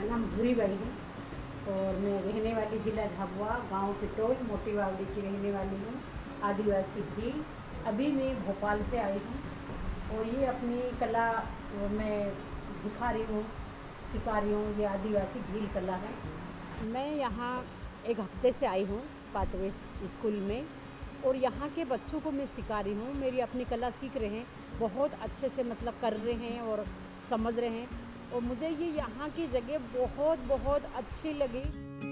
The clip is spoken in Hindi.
नाम भूरी बाई है और मैं रहने वाली ज़िला झाबुआ, गांव पिटोल, मोटी वावड़ी की रहने वाली हूँ, आदिवासी भी। अभी मैं भोपाल से आई हूँ और ये अपनी कला मैं दिखा रही हूँ, सिखा रही हूँ। ये आदिवासी भील कला है। मैं यहाँ एक हफ्ते से आई हूँ पातवे स्कूल में और यहाँ के बच्चों को मैं सिखा रही हूँ। मेरी अपनी कला सीख रहे हैं, बहुत अच्छे से मतलब कर रहे हैं और समझ रहे हैं और मुझे ये यहाँ की जगह बहुत बहुत अच्छी लगी।